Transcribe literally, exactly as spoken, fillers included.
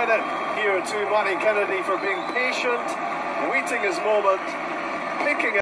credit here to Manny Kennedy for being patient, waiting his moment, picking